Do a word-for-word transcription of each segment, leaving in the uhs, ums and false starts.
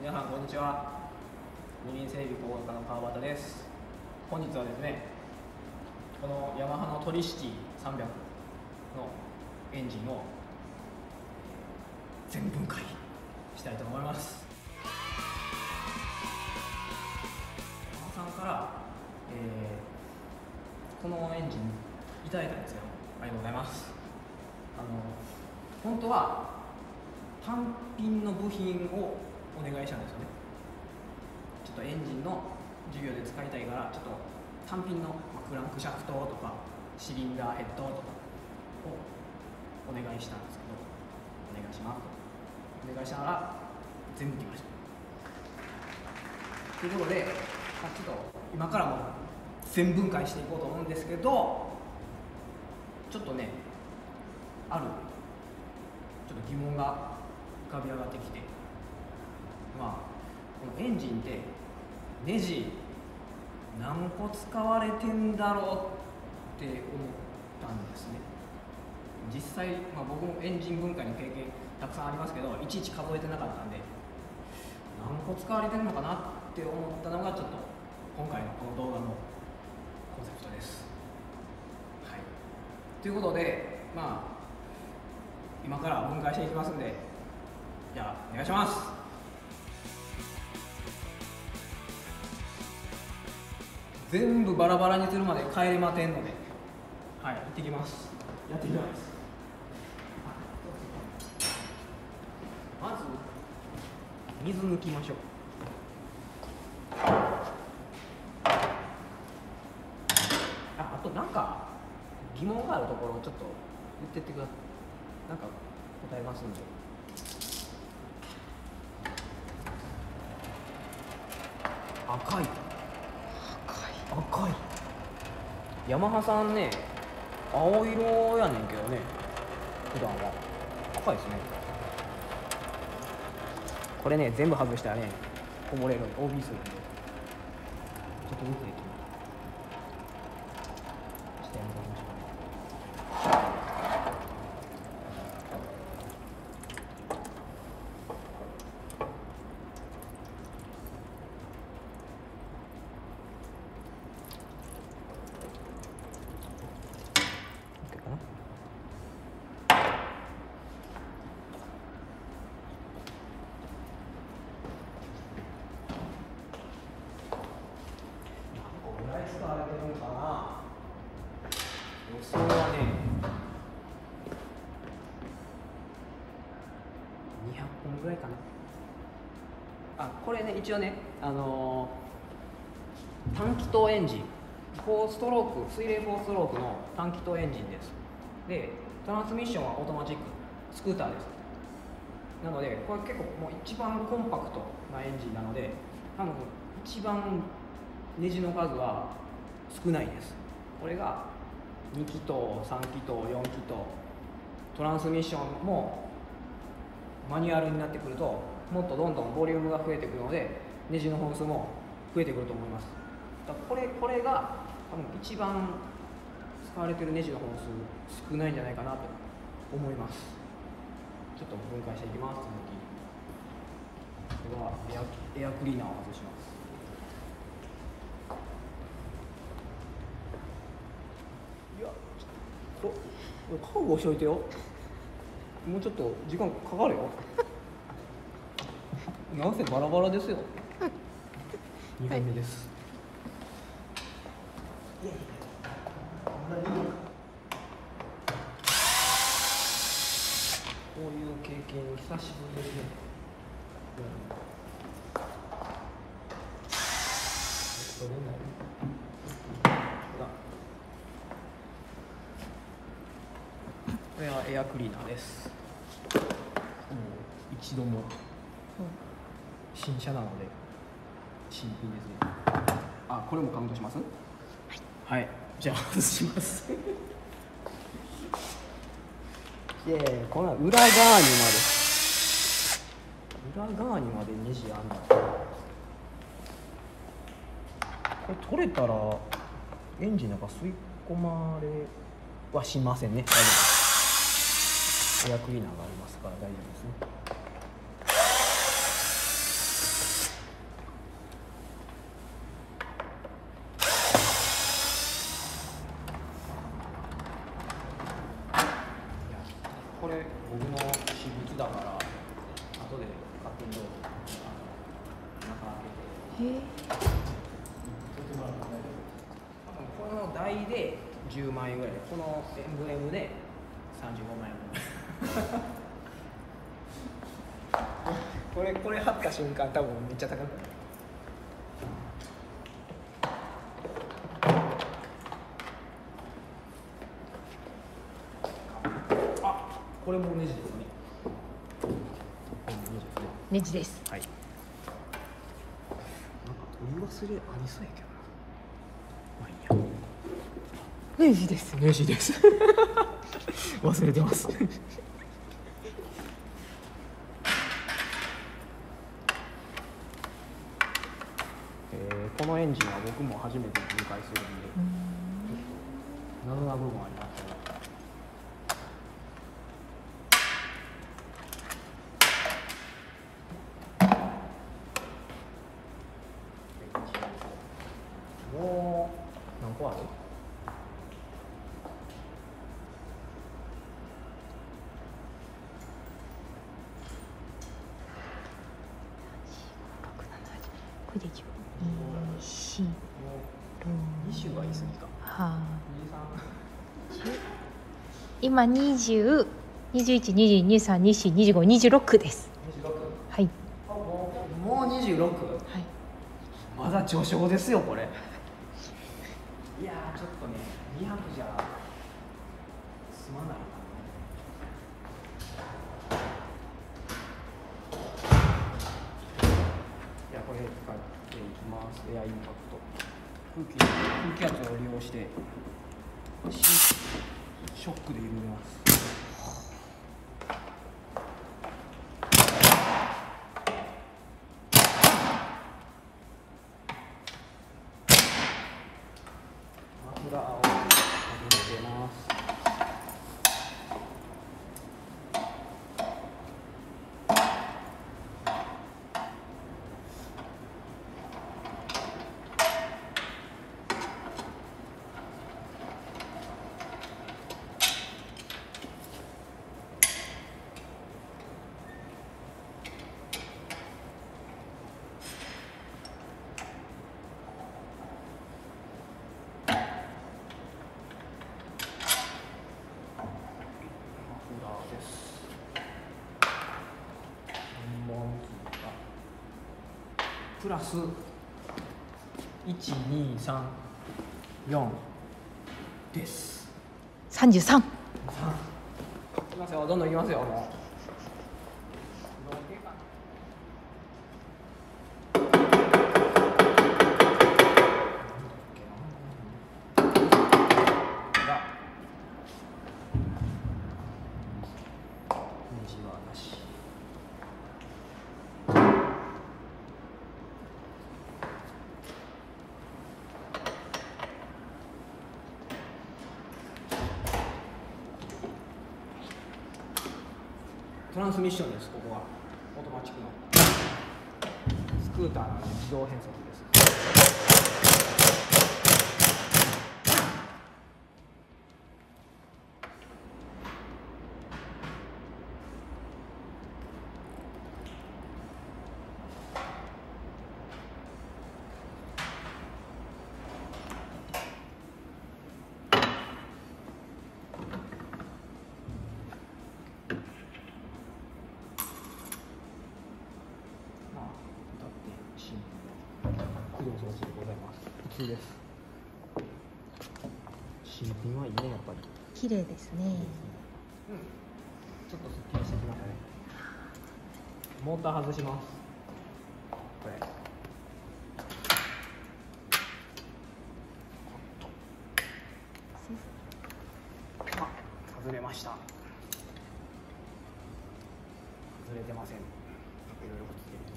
皆さんこんにちは。二輪整備工学科の川端です。本日はですね、このヤマハのトリシティさんびゃくのエンジンを全分解したいと思います。ヤマハさんから、えー、このエンジンいただいたんですよ。ありがとうございます。あの本当は単品の部品をお願いしたんですよね。ちょっとエンジンの授業で使いたいから、ちょっと単品のクランクシャフトとかシリンダーヘッドとかをお願いしたんですけど、お願いしますとお願いしたら全部来ました。ということで、まあ、ちょっと今からも全分解していこうと思うんですけど、ちょっとね、あるちょっと疑問が浮かび上がってきて、まあこのエンジンってネジ何個使われてんだろうって思ったんですね。実際、まあ、僕もエンジン分解の経験たくさんありますけど、いちいち数えてなかったんで何個使われてるのかなって思ったのがちょっと今回のこの動画のコンセプトです。はい、ということで、まあ今から分解していきますんで、じゃあお願いします。全部バラバラにするまで帰れませんので、はい、行ってきます。やっていきます。まず水抜きましょう。あ、あとなんか疑問があるところをちょっと言ってってください。なんか答えますんで。赤い赤いヤマハさんね、青色やねんけどね、普段は赤いですね。これね、全部外したらね、こぼれる オービー 数なんで、ちょっと見ていきます。してみましょう。予想はね、にひゃっぽんぐらいかな。あ、これね、一応ね、あのー、単気筒エンジン、フォーストローク、水冷フォーストロークの単気筒エンジンです。で、トランスミッションはオートマチック、スクーターです。なので、これ結構もう一番コンパクトなエンジンなので、多分一番ネジの数は少ないです。これがに気筒、さん気筒、よん気筒、トランスミッションもマニュアルになってくるともっとどんどんボリュームが増えてくるので、ネジの本数も増えてくると思います。だからこれ、これが多分一番使われているネジの本数少ないんじゃないかなと思います。ちょっと分解していきます。続きこれはエア、エアクリーナーを外します。いや、これ覚悟しといてよ。もうちょっと時間かかるよ。なんせバラバラですよ。にほんめです。はい、こういう経験久しぶりですね。うん、これはエアクリーナーです。もう一度も新車なので新品ですね。あ、これもカウントします？はい、はい、じゃあ外します。で、この裏側にまで裏側にまでネジあんだ。これ取れたらエンジンなんか吸い込まれはしませんね。大丈夫です。エアクリーナーがありますから大丈夫ですね。 えこの台でじゅうまん円ぐらいで、このエンブレムでさんじゅうごまん円ぐらいこれこれ貼った瞬間多分めっちゃ高くなる。あ、これもネジですね。 ネジです。 はい。なんか取り忘れありそうやけどな。まあいいや。 ネジです。 ネジです。忘れてます。えー、このエンジンは僕も初めて入会するんで、謎な部分ありますね。もう何個ある？ これでじゅう、に、 に種が言い過ぎか。 はに、さん。 今にじゅう、にじゅういち、にじゅうに、にじゅうさん、にじゅうよん、にじゅうご、にじゅうろくです。 にじゅうろく。 はい。 あ、もうもうにじゅうろく。 はい。 まだ序章ですよこれ。いやーちょっとねにひゃくじゃ済まない。いやこれ使っていきます。エアインパクト。空気空気圧を利用してシショックで緩めます。マフラーを外れてます。プラスいち、に、さん、よんです。 さんじゅうさん。 いきますよ、どんどんいきますよ。もうトランスミッションです。ここはオートマチックのスクーターなんで自動変速です。普通です。新品はいいね、やっぱり。 綺麗ですね。 うん、ちょっとすっきりしてきましたね。モーター外します。これ。あ、外れました。外れてません。いろいろくっつけて。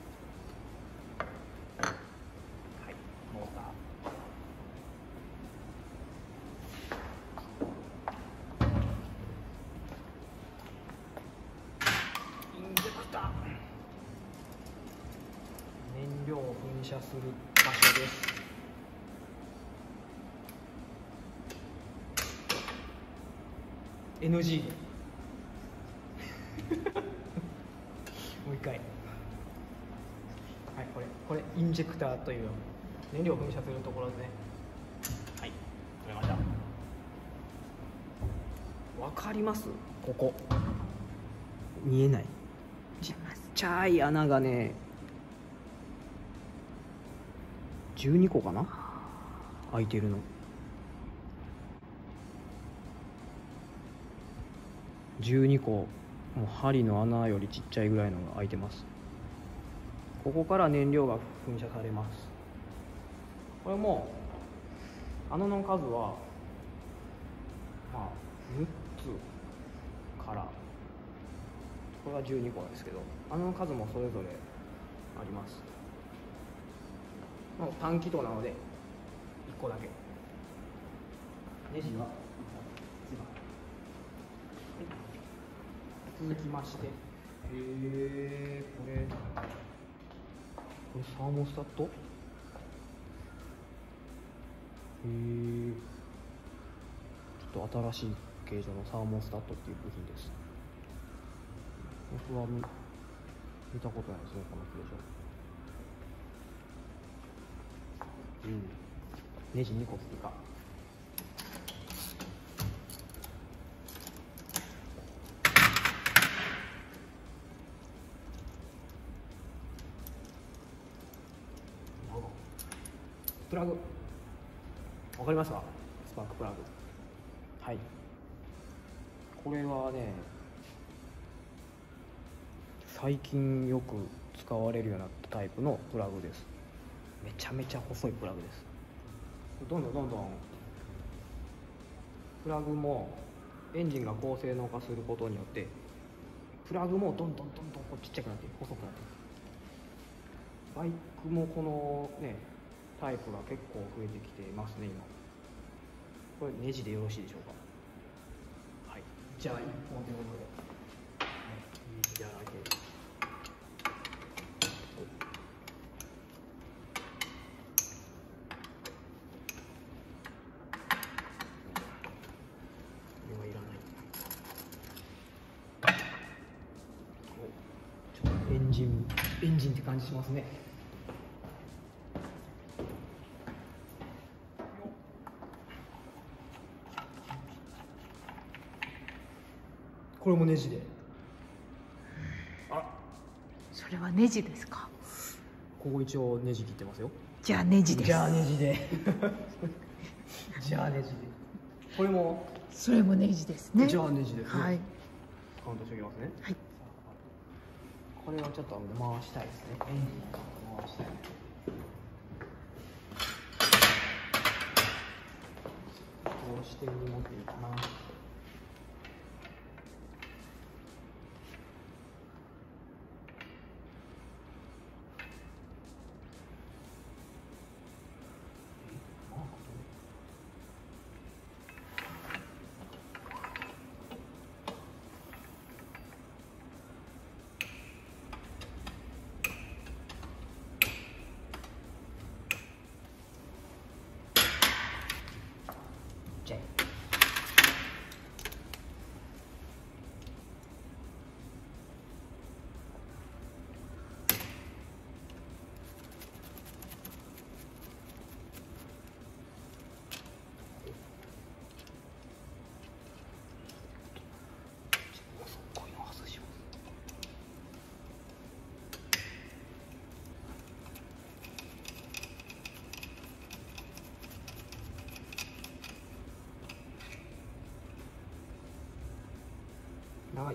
燃料を噴射する場所です。エヌジー もう一回。ははい、これこれインジェクターという燃料を噴射するところですね。はい、取れました。わかります？ここ見えないちっちゃい穴がねじゅうにこかな開いてるの。じゅうにこ、もう針の穴よりちっちゃいぐらいのが開いてます。ここから燃料が噴射されます。これも穴の数はまあむっつから、これはじゅうにこですけど、穴の数もそれぞれあります。短気筒なのでいっこだけ。ネジは続きまして、へえ、これこれサーモスタット、へえ、ちょっと新しい形状のサーモスタットっていう部品です。僕は 見, 見たことないですね、この形状。うん、ネジにこ追加。プラグ、わかりますか？スパークプラグ。はい、これはね、最近よく使われるようなタイプのプラグです。めちゃめちゃ細いプラグです。どんどんどんどんプラグもエンジンが高性能化することによってプラグもどんどんどんどんこうちっちゃくなって細くなって、バイクもこのねタイプが結構増えてきていますね今。これネジでよろしいでしょうか？はい、じゃあいっぽんということで、はい、ネジだらけ。エンジン、エンジンって感じしますね。これもネジで。あ、 それはネジですか？ ここ一応ネジ切ってますよ。 じゃあネジです。 じゃあネジで。じゃあネジで。これも。 それもネジですね。 じゃあネジですね。 はい。 カウントしておきますね。 はい。 これはちょっと回したいですね。エンジン回したい。こうして持っていいかな。長い。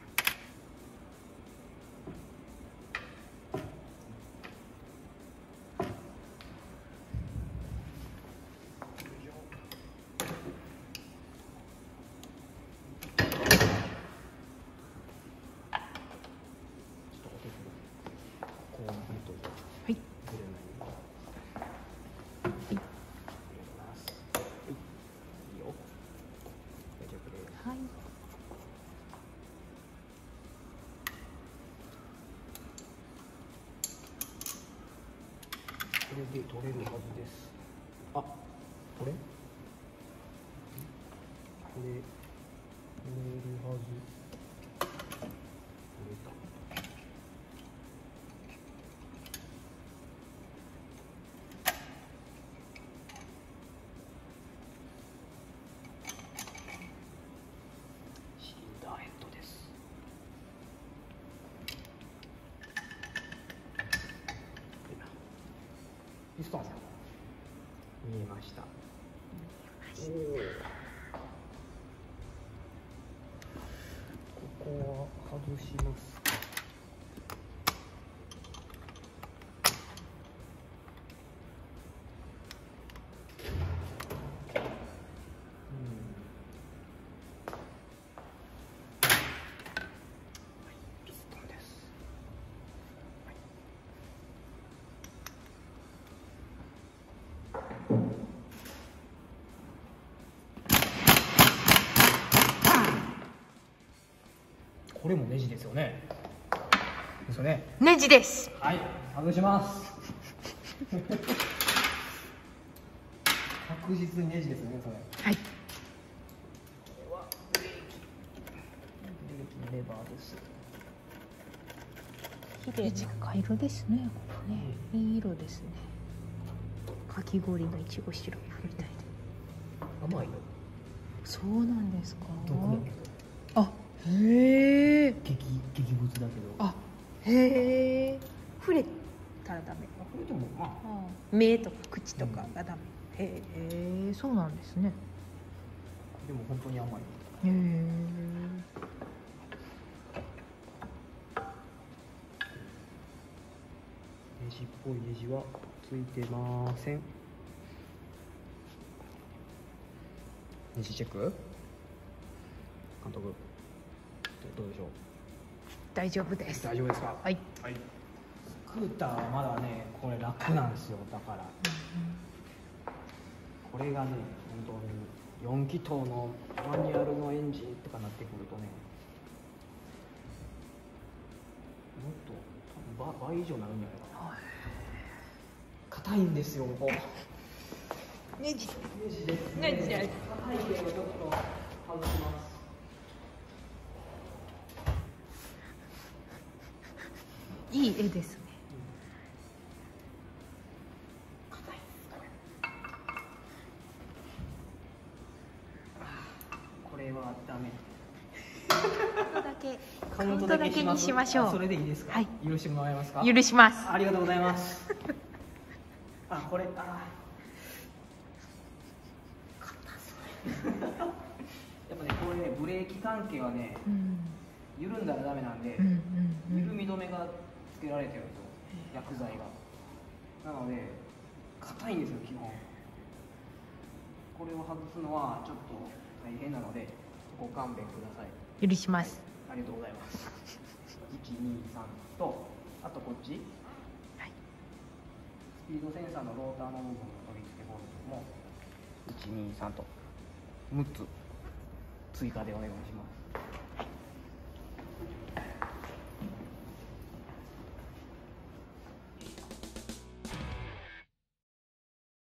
はい。はい。 これで取れるはずです。あ、これ？これ取れるはず。取れた。 ピストン見えました。おお、ここは外します。これもネジですよね。ですよね。 ネジです。 はい、外します。確実にネジですよね、それ。 はい。 これはブレーキ。ブレーキのレバーです。 綺麗な赤色ですね。ここね、いい色ですね。かき氷のいちごシロップみたいで。 甘いの。 そうなんですか。 毒だけど。 あ、へえ。 激激物だけど。 あ、へえ。触れたらダメ。 これでもまあ、 目とか口とかがダメ。うん、へえ、そうなんですね。 でも本当に甘い。へえ。 ネジっぽいネジはついてません。ネジチェック。監督。どうでしょう。 大丈夫です。 大丈夫ですか。 はい。 はい。スクーターはまだね、これ楽なんですよ。だから。これがね、本当によん気筒のマニュアルのエンジンとかなってくるとね、もっと多分倍以上になるんじゃないかな。硬いんですよ、ここ。 ネジ。 ネジです。 ネジです。 硬いけどちょっと外します。 いい絵ですね。 硬い。これはダメ。 カウントだけ。 カウントだけにしましょう。 それでいいですか。はい。許してもらえますか。 許します。 ありがとうございます。あ、これ、あ。やっぱね、これね、ブレーキ関係はね、うん、緩んだらダメなんで、うんうんうん、緩み止めがつけられてるんですよ、薬剤が。なので、硬いんですよ、基本。これを外すのはちょっと大変なので、ご勘弁ください。 許します。 はい、ありがとうございます。いち、に、さんと、あとこっち、はい、スピードセンサーのローターの部分の取り付けボルトもいち、に、さんとむっつ追加でお願いします。